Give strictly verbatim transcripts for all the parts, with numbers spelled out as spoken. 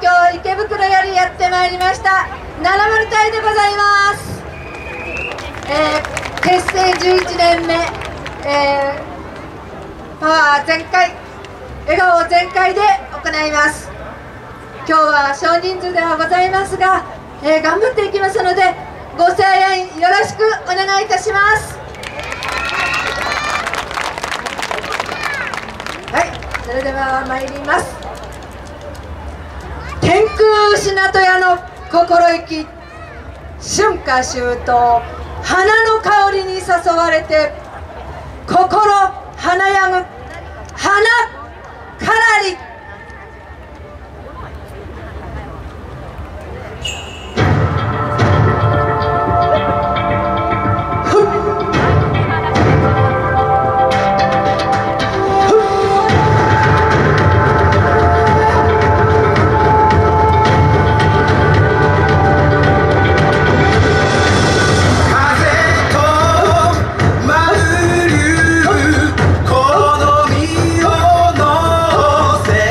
京池袋よりやってまいりましたなな丸隊でございます。えー、結成じゅういちねんめ、えー、パワー全開、笑顔全開で行います。今日は少人数ではございますが、えー、頑張っていきますのでご声援よろしくお願いいたします。はい、それでは参ります。天空品戸屋の心意気、春夏秋冬花の香りに誘われて心華やぐ花からり。 この身を乗せ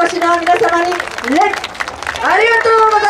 越しの皆様に礼ありがとうございます。